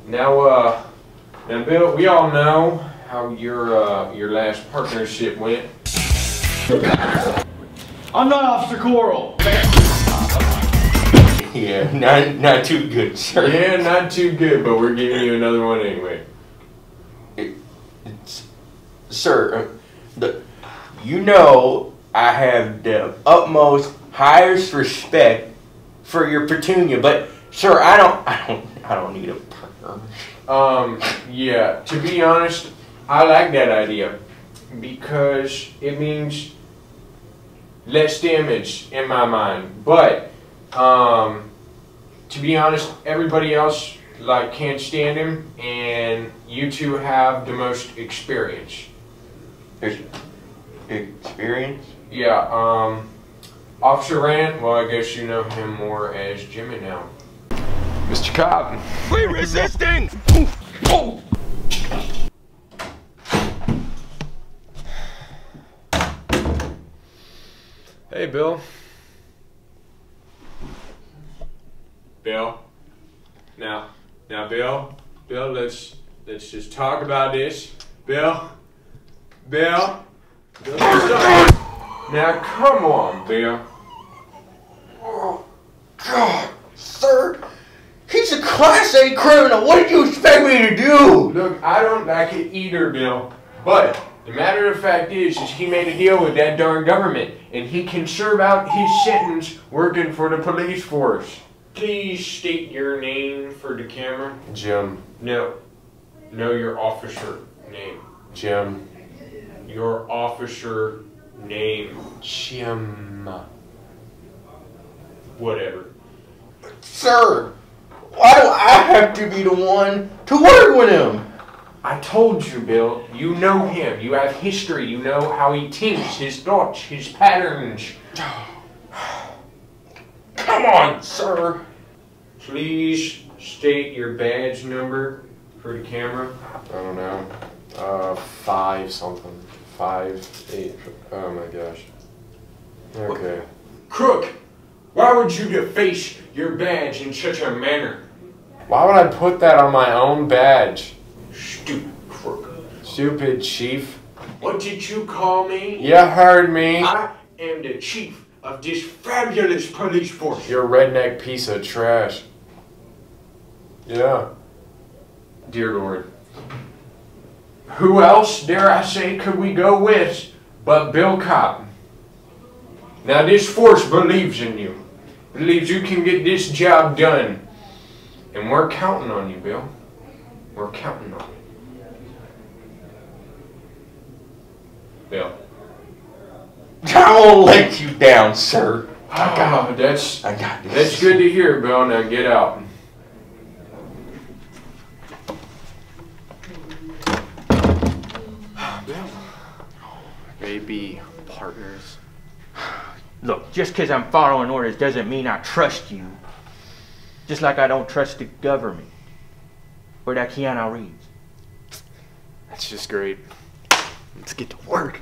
Now, Bill, we all know how your last partnership went. I'm not Officer Coral. Yeah, not too good, sir. Yeah, not too good, but we're giving you another one anyway. Sir, you know I have the utmost, highest respect for your petunia, but sir, I don't need a partner. Yeah, to be honest, I like that idea because it means less damage in my mind. But to be honest, everybody else can't stand him, and you two have the most experience. Experience? Yeah. Officer Rand. Well, I guess you know him more as Jimmy now. Mr. Cop. We resisting! Oh. Hey, Bill. Bill. Now, Bill, let's just talk about this. Bill. Now, come on, Bill. Oh, God, sir. He's a Class A criminal. What did you expect me to do? Look, I don't like it either, Bill. But the matter of fact is he made a deal with that darn government, and he can serve out his sentence working for the police force. Please state your name for the camera. Jim. No, your officer name. Jim. Your officer name. Jim. Whatever. Sir, why do I have to be the one to work with him? I told you, Bill. You know him. You have history. You know how he thinks, his thoughts, his patterns. Come on, sir. Please state your badge number for the camera. I don't know. 5 something. 5, 8. Oh my gosh. Okay. Crook! Why would you deface your badge in such a manner? Why would I put that on my own badge? Stupid crook. Stupid chief. What did you call me? You heard me. I am the chief of this fabulous police force. You're a redneck piece of trash. Yeah. Dear Lord. Who else, dare I say, could we go with but Bill Cop? Now this force believes in you. Believes you can get this job done. And we're counting on you, Bill. We're counting on you. Bill. I won't let you down, sir. I got this. That's good to hear, Bill. Now get out. Bill. Maybe partners. Look, just because I'm following orders doesn't mean I trust you. Just like I don't trust the government. Or that Keanu Reeves. That's just great. Let's get to work.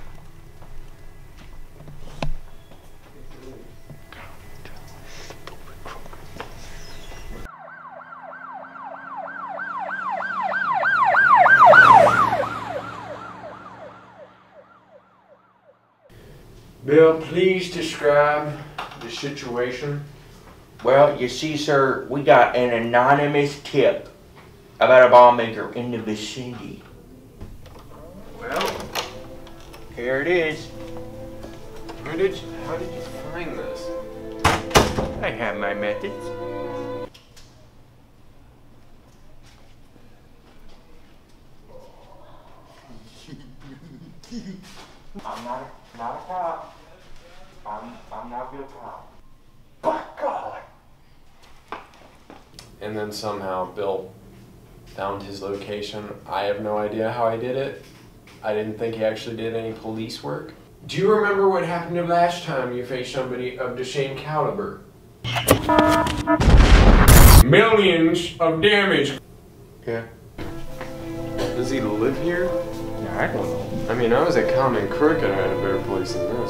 Bill, please describe the situation. Well, you see, sir, we got an anonymous tip about a bomb maker in the vicinity. Well, here it is. How did you find this? I have my methods. I'm not a cop. I'm not Bill Cop. By God. And then somehow Bill found his location. I have no idea how I did it. I didn't think he actually did any police work. Do you remember what happened the last time you faced somebody of the same caliber? Millions of damage. Yeah. Does he live here? Yeah, I don't know. I mean, I was a common crook and I had a better place than this.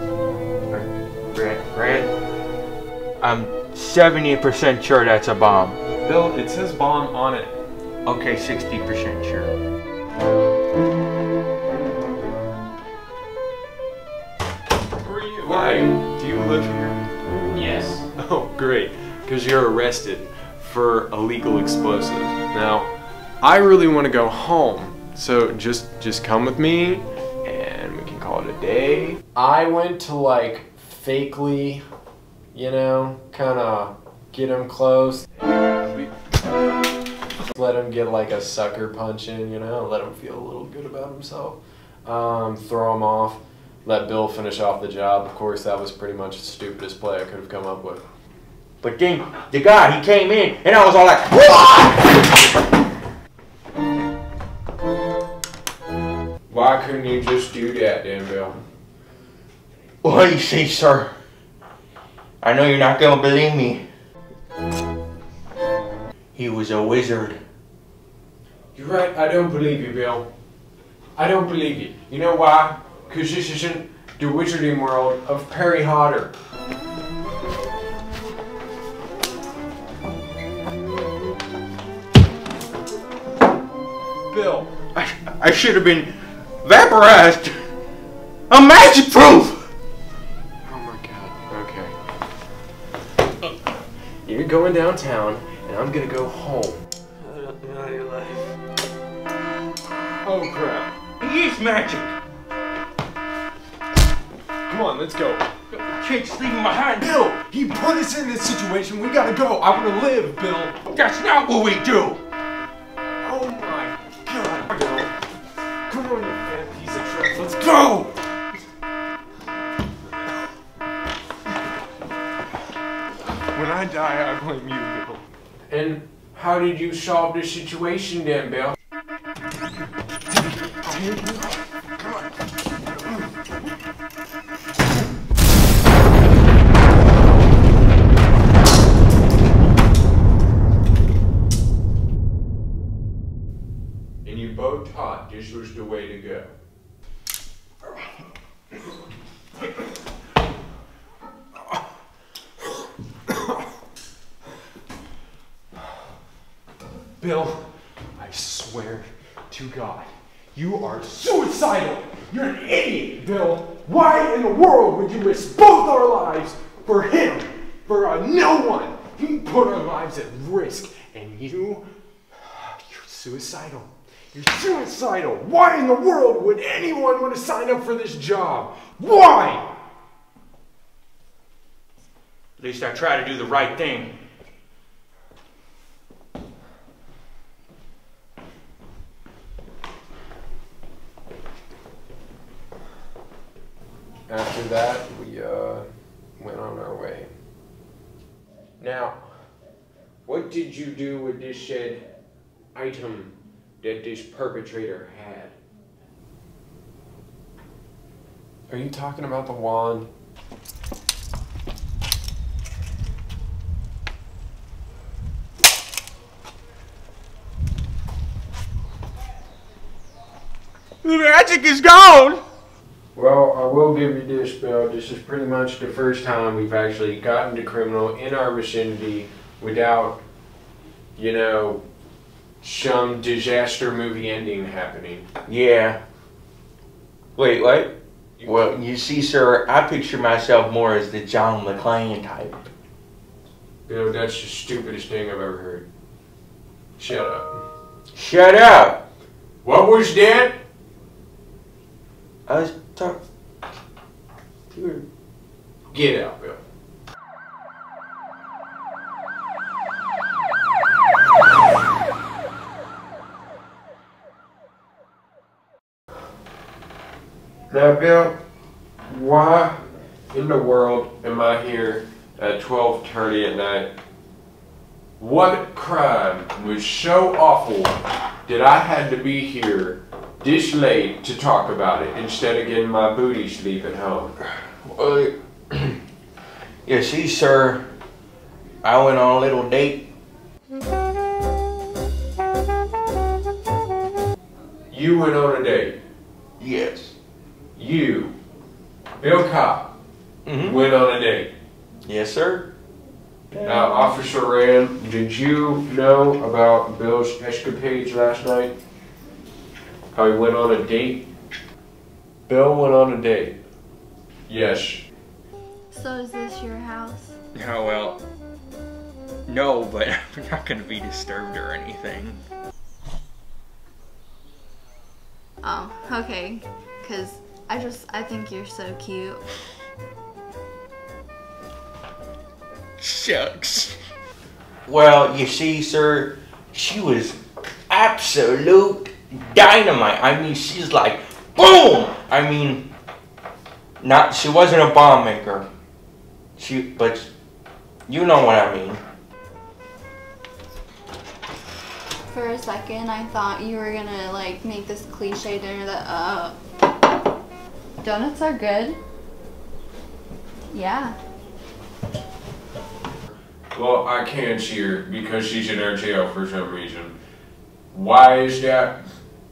Grant, I'm 70% sure that's a bomb. Bill, it says bomb on it. Okay, 60% sure. Who are you? Why? Do you live here? Yes. Oh, great. Because you're arrested for illegal explosives. Now, I really want to go home. So just come with me and we can call it a day. I went to like fakely, you know, kind of get him close. Let him get like a sucker punch in, you know, let him feel a little good about himself. Throw him off. Let Bill finish off the job. Of course, that was pretty much the stupidest play I could have come up with. But then the guy, he came in, and I was all like, what? Why couldn't you just do that then, Bill? Well, you see, sir, I know you're not going to believe me. He was a wizard. You're right, I don't believe you, Bill. I don't believe you. You know why? Because this isn't the wizarding world of Perry Hodder. Bill. I should have been vaporized. I'm magic proof. Oh my god, okay. You're going downtown, and I'm gonna go home. Oh crap. He is magic. Come on, let's go. Can't just leave him behind. Bill, he put us in this situation. We gotta go. I wanna live, Bill. That's not what we do. Oh my god, Bill. Come on, you fat piece of trash. Let's go! When I die, I blame you, Bill. And how did you solve the situation then, Bill? Come on. And you both thought this was the way to go. Bill, I swear to God, you are suicidal. You're an idiot, Bill. Why in the world would you risk both our lives for him, for no one? He put our lives at risk, and you're suicidal. You're suicidal. Why in the world would anyone want to sign up for this job? Why? At least I try to do the right thing. After that, we went on our way. Now, what did you do with this said item that this perpetrator had? Are you talking about the wand? The magic is gone! Well, I will give you this, Bill. This is pretty much the first time we've actually gotten the criminal in our vicinity without, you know, some disaster movie ending happening. Yeah. Wait, what? Well, you see, sir, I picture myself more as the John McClane type. Bill, that's the stupidest thing I've ever heard. Shut up. Shut up! What was that? I was talking. Get out, Bill. Now, Bill, why in the world am I here at 12:30 at night? What crime was so awful that I had to be here this late to talk about it instead of getting my booty sleep at home? Well, you see, sir, I went on a little date. You went on a date. Yes. You, Bill Cobb, went on a date. Yes, sir. Officer Rand, did you know about Bill's escapades last night? How he went on a date? Bill went on a date. Yes. So is this your house? Oh, well, no, but I'm not gonna be disturbed or anything. Oh, okay. Cause I think you're so cute. Shucks. Well, you see, sir, she was absolute dynamite. I mean, she's like, boom! I mean, she wasn't a bomb maker. But you know what I mean. For a second, I thought you were gonna like make this cliche dinner that donuts are good. Yeah. Well, I can't see her because she's in our jail for some reason. Why is that?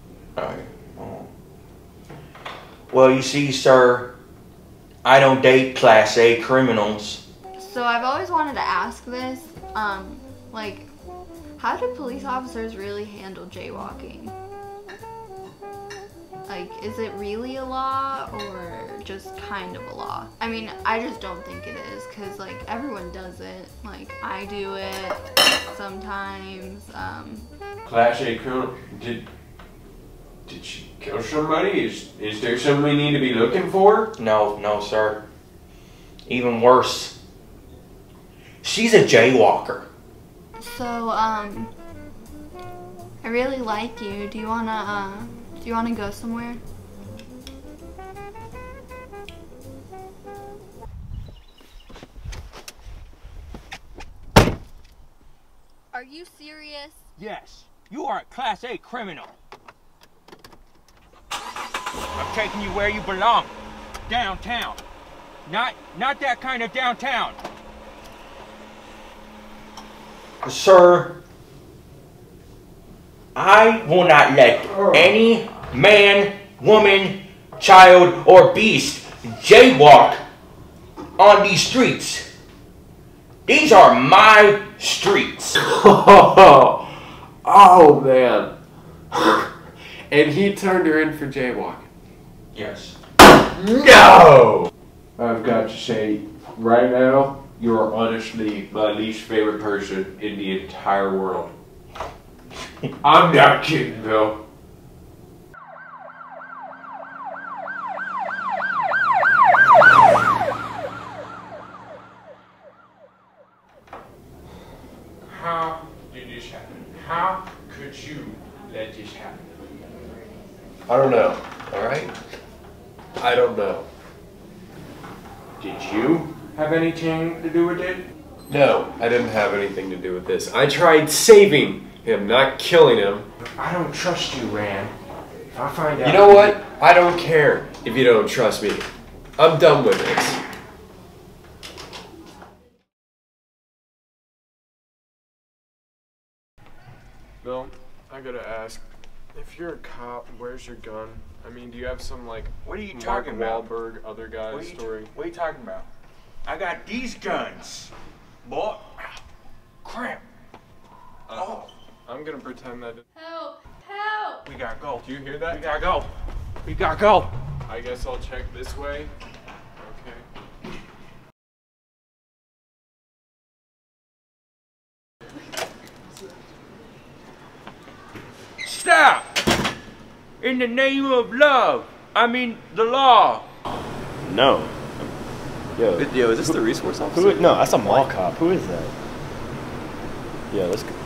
Well, you see, sir, I don't date Class A criminals. So I've always wanted to ask this, like, how do police officers really handle jaywalking? Like, is it really a law or just kind of a law? I mean, I just don't think it is, because, like, everyone does it. Like, I do it sometimes. Class A criminal? Did she kill somebody? Is there something we need to be looking for? No, sir. Even worse. She's a jaywalker. So, I really like you. Do you wanna go somewhere? Are you serious? Yes, you are a Class A criminal. I'm taking you where you belong. Downtown. Not that kind of downtown. Sir, I will not let any man, woman, child, or beast jaywalk on these streets. These are my streets. Oh man. And he turned her in for jaywalking. Yes. No! I've got to say, right now, you are honestly my least favorite person in the entire world. I'm not kidding, Bill. How did this happen? How could you let this happen? I don't know, alright? I don't know. Did you have anything to do with it? No, I didn't have anything to do with this. I tried saving him, not killing him. I don't trust you, Rand. If I find out... You know what? I don't care if you don't trust me. I'm done with this. Bill, I gotta ask, if you're a cop, where's your gun? I mean, do you have some, like, What are you Mark talking about? Wahlberg, other guy's story? What are you talking about? I got these guns, boy. Crap. Oh. I'm gonna pretend that... Help! Help! We gotta go. Do you hear that? We gotta go. We gotta go. I guess I'll check this way. Okay. Stop! In the name of love. I mean, the law. No. Yo, Yo, is this the resource officer? no, that's a mall cop. Who is that? Yeah, let's go.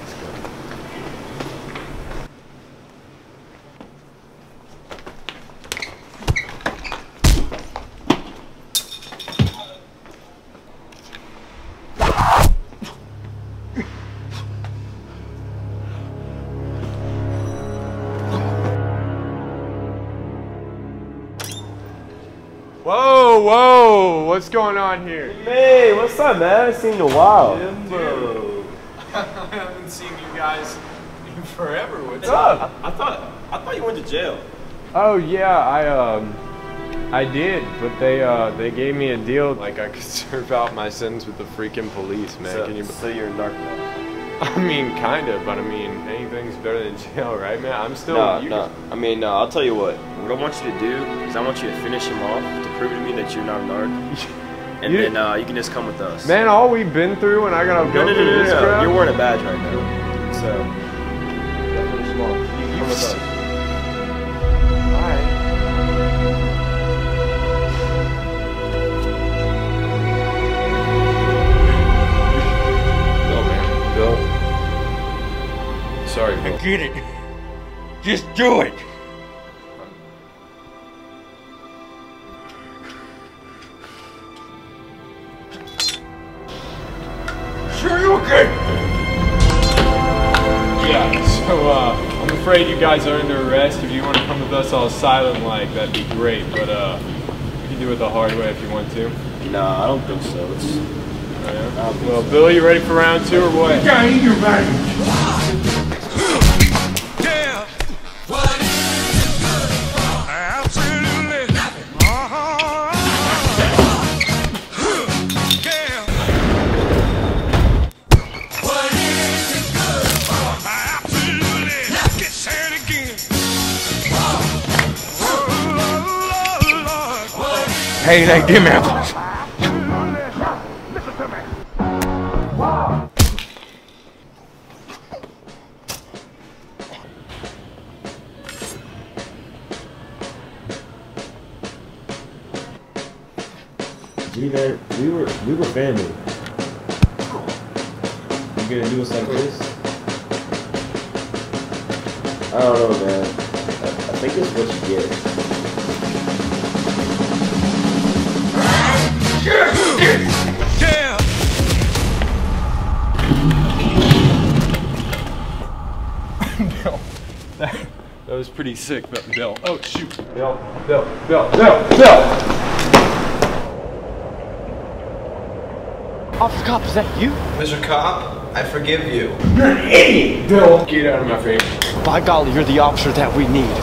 Whoa! What's going on here? Hey, what's up, man? I haven't seen you in a while. Dude, I haven't seen you guys in forever. What's up? I thought you went to jail. Oh yeah, I did, but they gave me a deal like I could serve out my sentence with the freaking police, man. So, Can you? So you're in dark now? I mean, kind of, but I mean, anything's better than jail, right, man? I'm still. No. I mean, I'll tell you what. What I want you to do is I want you to finish him off to prove to me that you're not a narc. And then you can just come with us. Man, all we've been through, and I gotta go through this crap. You're wearing a badge right now. So, finish him off. You come with us. Sorry, man. Get it. Just do it. Sure, you okay? Yeah, so I'm afraid you guys are under arrest. If you want to come with us all silent-like, that'd be great, but you can do it the hard way if you want to. Nah, I don't think so. Oh, yeah? Well, Bill, you ready for round 2 or what? You gotta eat your baggage. Hey, like them apples. Gee, man, we were family. You gonna do us like this? I don't know, man. I think it's what you get. Bill, that was pretty sick, but Bill. Oh shoot. Bill. Officer Cop, is that you? Mr. Cop, I forgive you. You're an idiot! Bill, get out of my face. By golly, you're the officer that we need.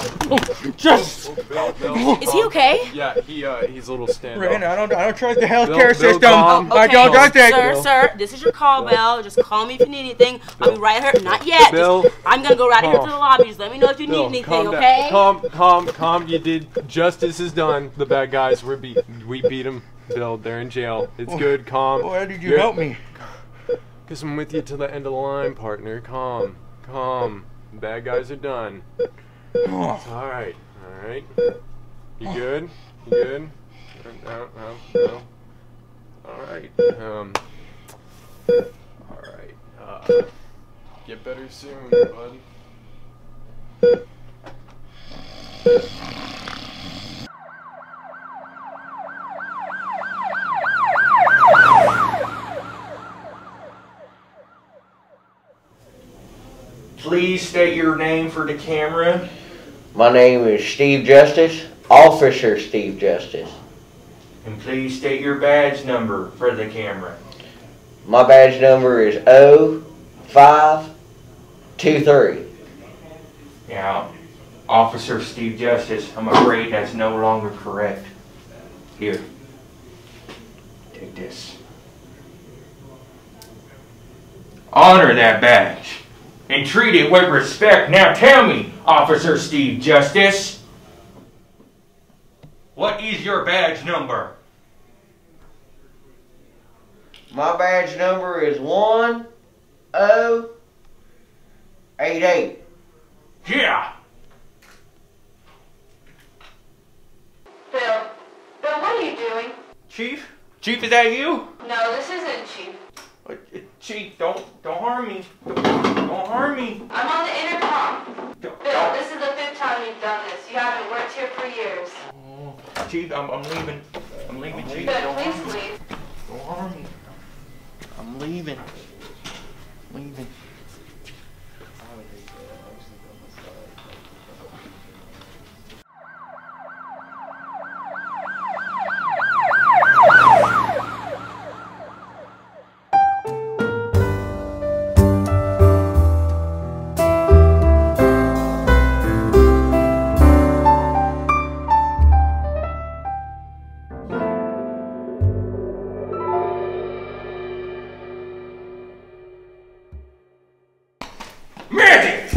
Bill. Is he okay? Yeah, he's a little stand-up. Brandon, I don't trust the healthcare system. Calm. I don't trust it. Sir, this is your call bell. Just call me if you need anything. I'll be right here. Not yet. Bill, I'm gonna go right here to the lobby. Just let me know if you need anything, okay? Calm. You did. Justice is done. The bad guys we beat them. Bill, they're in jail. It's good. Calm. Why did you help me? Because I'm with you till the end of the line, partner. Calm. Bad guys are done. It's all right. You good? No. All right. Get better soon, bud. Please state your name for the camera. My name is Steve Justice, Officer Steve Justice. And please state your badge number for the camera. My badge number is 0523. Yeah, Officer Steve Justice, I'm afraid that's no longer correct. Here, take this. Honor that badge and treat it with respect. Now tell me, Officer Steve Justice, what is your badge number? My badge number is 1088. Yeah. Bill, what are you doing? Chief, is that you? No, this isn't Chief. Chief, don't harm me. Don't harm me. I'm on the intercom. Bill, this is the 5th time you've done this. You haven't worked here for years. Oh, Chief, I'm leaving. Chief. But please leave. Don't harm me. I'm leaving. magic!